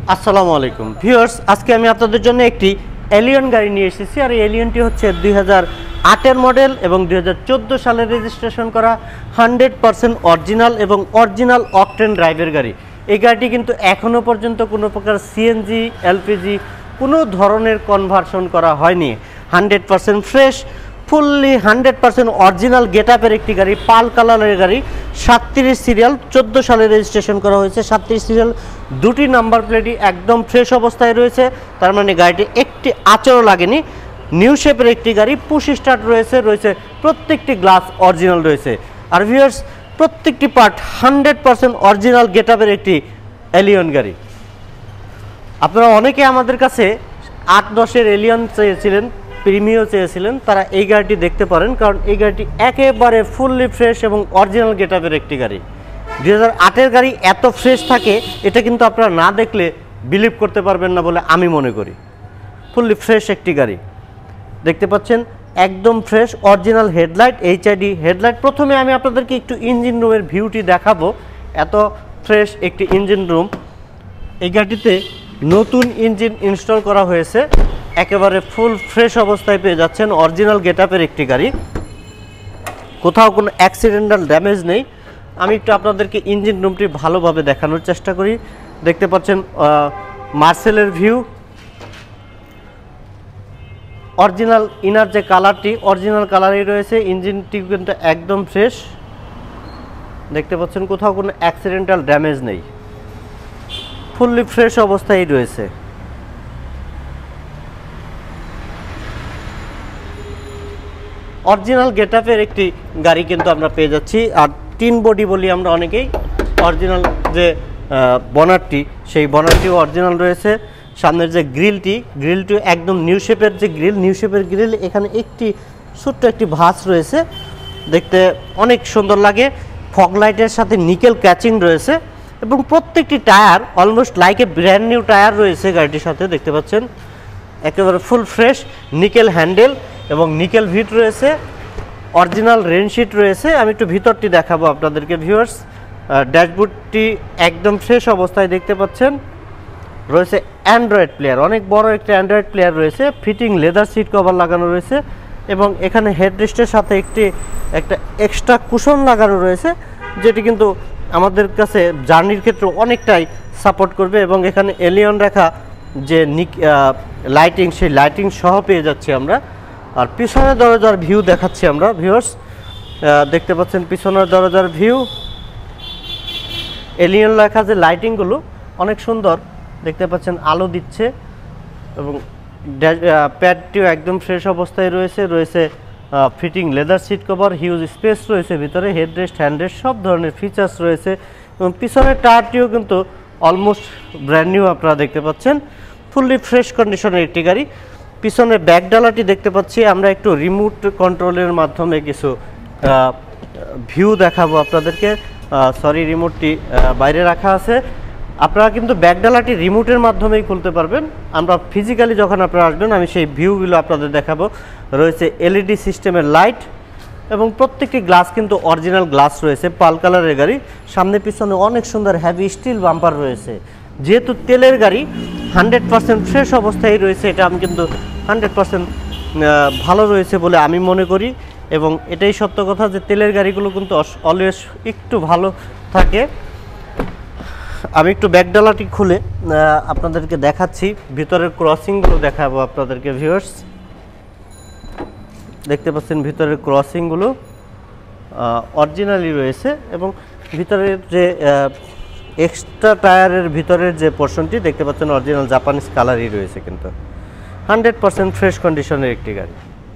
আসসালামু আলাইকুম ভিউয়ার্স, আজকে আমি আপনাদের জন্য একটি এলিয়ন গাড়ি নিয়ে এসেছি। আর এই এলিয়নটি হচ্ছে 2008 মডেল এবং 2014 সালে রেজিস্ট্রেশন করা 100% অরিজিনাল এবং অরিজিনাল অকটেন ড্রাইভের গাড়ি। এই গাড়িটি কিন্তু এখনও পর্যন্ত কোনো প্রকার সিএনজি এলপিজি কোনো ধরনের কনভার্সন করা হয়নি। 100% ফ্রেশ, ফুললি 100% অরিজিনাল গেট আপের একটি গাড়ি, পাল কালারের গাড়ি, 37 সিরিয়াল, 14 সালে রেজিস্ট্রেশন করা হয়েছে। 37 সিরিয়াল, দুটি নাম্বার প্লেটই একদম ফ্রেশ অবস্থায় রয়েছে, তার মানে গাড়িটি একটি আঁচড়ও লাগেনি। নিউ শেপের একটি গাড়ি, পুশ স্টার্ট রয়েছে প্রত্যেকটি গ্লাস অরিজিনাল রয়েছে। আর ভিউয়ার্স, প্রত্যেকটি পার্ট 100% অরিজিনাল গেট আপের একটি এলিয়ন গাড়ি। আপনারা অনেকে আমাদের কাছে 8-10-এর এলিয়ন চেয়েছিলেন, প্রিমিও চেয়েছিলেন, তারা এই গাড়িটি দেখতে পারেন, কারণ এই গাড়িটি একেবারে ফুললি ফ্রেশ এবং অরিজিনাল গেট আপের একটি গাড়ি। 2008-এর গাড়ি এত ফ্রেশ থাকে, এটা কিন্তু আপনারা না দেখলে বিলিভ করতে পারবেন না বলে আমি মনে করি। ফুললি ফ্রেশ একটি গাড়ি দেখতে পাচ্ছেন, একদম fresh original headlight, HID headlight. প্রথমে আমি আপনাদেরকে একটু ইঞ্জিন রুমের ভিউটি দেখাবো। এত ফ্রেশ একটি ইঞ্জিন রুম। এই গাড়িটিতে নতুন ইঞ্জিন ইনস্টল করা হয়েছে, একেবারে ফুল ফ্রেশ অবস্থায় পেয়ে যাচ্ছেন। অরিজিনাল গেট আপের একটি গাড়ি, কোথাও কোনো অ্যাক্সিডেন্টাল ড্যামেজ নেই। আমি একটু আপনাদেরকে ইঞ্জিন রুমটি ভালোভাবে দেখানোর চেষ্টা করি। দেখতে পাচ্ছেন মার্সেলের ভিউ, অরিজিনাল ইনার যে কালারটি অরিজিনাল কালারই রয়েছে। ইঞ্জিনটি কিন্তু একদম ফ্রেশ, দেখতে পাচ্ছেন কোথাও কোনো অ্যাক্সিডেন্টাল ড্যামেজ নেই, ফুললি ফ্রেশ অবস্থায় রয়েছে। অরিজিনাল গেট আপের একটি গাড়ি কিন্তু আমরা পেয়ে যাচ্ছি। আর টিন বডি বলি আমরা অনেকেই, অরিজিনাল যে বনারটি, সেই বনারটিও অরিজিনাল রয়েছে। সামনের যে গ্রিলটি একদম নিউ শেপের যে গ্রিল, নিউ শেপের গ্রিল। এখানে একটি ছোট্ট একটি ভাঁজ রয়েছে, দেখতে অনেক সুন্দর লাগে। ফগ লাইটের সাথে নিকেল ক্যাচিং রয়েছে এবং প্রত্যেকটি tyre almost like a brand new tyre রয়েছে গাড়িটির সাথে, দেখতে পাচ্ছেন একেবারে ফুল ফ্রেশ। নিকেল হ্যান্ডেল এবং নিকেল ভিট রয়েছে, অরিজিনাল রেনশিট রয়েছে। আমি একটু ভিতরটি দেখাবো আপনাদেরকে ভিউয়ার্স। ড্যাশবোর্ডটি একদম ফ্রেশ অবস্থায় দেখতে পাচ্ছেন। রয়েছে অ্যান্ড্রয়েড প্লেয়ার, অনেক বড় একটা অ্যান্ড্রয়েড প্লেয়ার রয়েছে। ফিটিং লেদার সিট কভার লাগানো রয়েছে এবং এখানে হেডরেস্টের সাথে একটা এক্সট্রা কুশন লাগানো রয়েছে, যেটি কিন্তু আমাদের কাছে জার্নির ক্ষেত্রে অনেকটাই সাপোর্ট করবে। এবং এখানে এলিয়ন রাখা যে লাইটিং, সেই লাইটিং সহ পেয়ে যাচ্ছি আমরা। আর পিছনের দরজার ভিউ দেখাচ্ছি আমরা ভিউয়ার্স। দেখতে পাচ্ছেন পিছনের দরজার ভিউ, এলিয়ন লেখা যে লাইটিংগুলো অনেক সুন্দর দেখতে পাচ্ছেন, আলো দিচ্ছে। এবং প্যাডটিও একদম ফ্রেশ অবস্থায় রয়েছে fitting leather seat cover, huge space রয়েছে ভিতরে, হেডরেস্ট, হ্যান্ডরেস্ট সব ধরনের ফিচার্স রয়েছে। এবং পিছনের টায়ারটিও কিন্তু অলমোস্ট ব্র্যান্ড নিউ আপনারা দেখতে পাচ্ছেন, ফুললি ফ্রেশ কন্ডিশনের একটি গাড়ি। পিছনের ব্যাক ডালাটি দেখতে পাচ্ছি আমরা, একটু রিমোট কন্ট্রোলের মাধ্যমে কিছু ভিউ দেখাবো আপনাদেরকে। সরি, রিমোটটি বাইরে রাখা আছে। আপনারা কিন্তু ব্যাক ডালাটি রিমোটের মাধ্যমেই খুলতে পারবেন। আমরা ফিজিক্যালি যখন আপনারা আসবেন আমি সেই ভিউগুলো আপনাদের দেখাবো। রয়েছে এলইডি সিস্টেমের লাইট এবং প্রত্যেকটি গ্লাস কিন্তু অরিজিনাল গ্লাস রয়েছে, পাল কালারের গাড়ি। সামনে পিছনে অনেক সুন্দর হ্যাভি স্টিল বাম্পার রয়েছে। যেহেতু তেলের গাড়ি 100% ফ্রেশ অবস্থায় রয়েছে, এটা আমি কিন্তু 100% ভালো রয়েছে বলে আমি মনে করি। এবং এটাই সত্য কথা যে তেলের গাড়িগুলো কিন্তু অলওয়েজ একটু ভালো থাকে। আমি একটু ব্যাকডালাটি খুলে আপনাদেরকে দেখাচ্ছি, ভিতরের ক্রসিংগুলো দেখাবো আপনাদেরকে ভিউয়ার্স। দেখতে পাচ্ছেন ভিতরের ক্রসিংগুলো অরিজিনালি রয়েছে এবং ভিতরের যে এক্সট্রা টায়ারের ভিতরের যে পোর্শনটি দেখতে পাচ্ছেন অরিজিনাল জাপানিজ কালারই রয়েছে, কিন্তু 100% ফ্রেশ কন্ডিশনের একটি গাড়ি।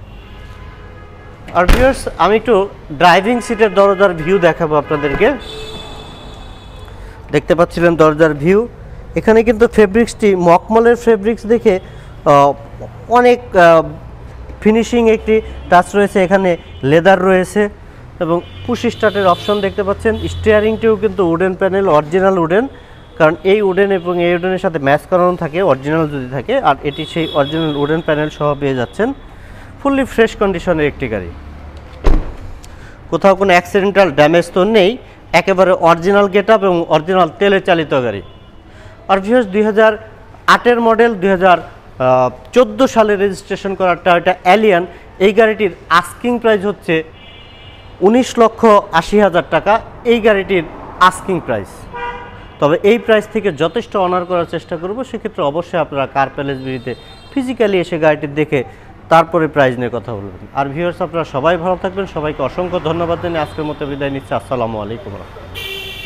আর ভিউয়ার্স, আমি একটু ড্রাইভিং সিটের দরজার ভিউ দেখাবো আপনাদেরকে। দেখতে পাচ্ছিলেন দরজার ভিউ। এখানে কিন্তু ফেব্রিক্সটি মকমলের ফেব্রিক্স দেখে অনেক ফিনিশিং একটি টাচ রয়েছে। এখানে লেদার রয়েছে এবং পুশ স্টার্টের অপশন দেখতে পাচ্ছেন। স্টিয়ারিংটিও কিন্তু উডেন প্যানেল, অরিজিনাল উডেন, কারণ এই উডেন এবং এই উডেনের সাথে ম্যাচ করানো থাকে অরিজিনাল যদি থাকে। আর এটি সেই অরিজিনাল উডেন প্যানেল সহ পেয়ে যাচ্ছেন। ফুললি ফ্রেশ কন্ডিশনের একটি গাড়ি, কোথাও কোনো অ্যাক্সিডেন্টাল ড্যামেজ তো নেই, একেবারে অরিজিনাল গেটআপ এবং অরিজিনাল তেলে চালিত গাড়ি। আর ভিউয়ার্স 2008-এর মডেল 2014 সালে রেজিস্ট্রেশন করা টয়োটা অ্যালিয়ন, এই গাড়িটির আস্কিং প্রাইস হচ্ছে 19,80,000 টাকা। এই গাড়িটির আস্কিং প্রাইস, তবে এই প্রাইস থেকে যথেষ্ট অনার করার চেষ্টা করব। সেক্ষেত্রে অবশ্যই আপনারা কার প্যালেস বিডিতে ফিজিক্যালি এসে গাড়িটি দেখে তারপরে প্রাইস নিয়ে কথা বলবেন। আর ভিউয়ার্স আপনারা সবাই ভালো থাকবেন, সবাইকে অসংখ্য ধন্যবাদ জানিয়ে আজকের মতো বিদায় নিচ্ছি। আসসালামু আলাইকুম।